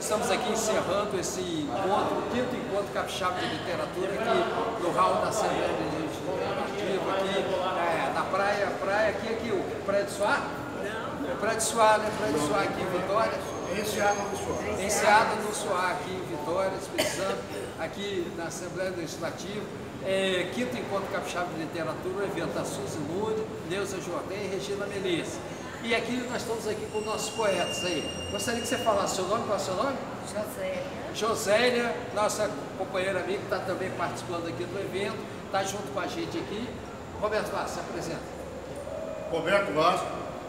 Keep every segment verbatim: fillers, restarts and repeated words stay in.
Estamos aqui encerrando esse encontro, o quinto encontro capixaba de literatura aqui no hall da Assembleia Legislativa, aqui é, na praia, praia aqui, aqui, o Praia de Suá? Não. Praia de Suá, né? Praia de Suá aqui em Vitória. Enseada do Suá. Enseada do Suá aqui em Vitória, Espírito Santo, aqui na Assembleia Legislativa. É, quinto encontro capixaba de literatura, o evento da Suzy Nunes, Neuza Jordã e Regina Melissa. E aqui nós estamos aqui com nossos poetas aí. Gostaria que você falasse seu nome, qual é o seu nome? Josélia. Josélia, nossa companheira amiga que está também participando aqui do evento, está junto com a gente aqui. Roberto Vasco, se apresenta. Roberto Vasco.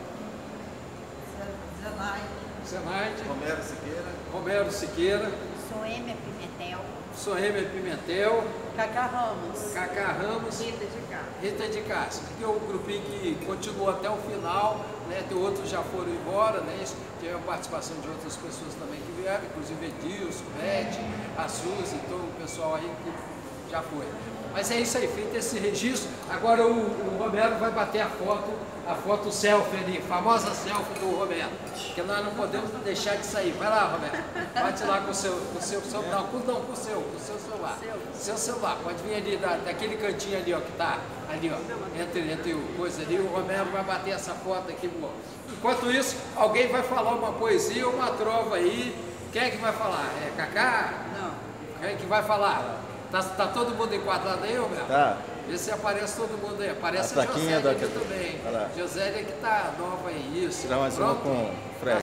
Zenaide. Zenaide. Romero Siqueira. Romero Siqueira. Soêmia Pimentel. Soêmia Pimentel. Cacá Ramos. Cacá Ramos. Rita de Castro. Rita de Castro, que é um grupinho que continuou até o final, né? Tem outros já foram embora, né? Teve a participação de outras pessoas também que vieram, inclusive Edilson, Beth, a Suzy, todo o pessoal aí que já foi. Mas é isso aí, feito esse registro, agora o, o Romero vai bater a foto, a foto selfie ali, famosa selfie do Romero, que nós não podemos deixar de sair. Vai lá, Romero, bate lá com o seu, com o seu, seu não, com, não, com o seu, com o seu celular. Seu celular, pode vir ali da, daquele cantinho ali, ó, que tá ali, ó, entre, entre o coisa ali, o Romero vai bater essa foto aqui. Bom. Enquanto isso, alguém vai falar uma poesia ou uma trova aí. Quem é que vai falar? É Cacá? Não. Quem é que vai falar? Tá, tá todo mundo enquadrado aí, Romero? Tá. Vê se aparece todo mundo aí. Aparece a a Josélia da... aqui também. Josélia que tá nova aí, isso. Tirar mais uma com o Fred.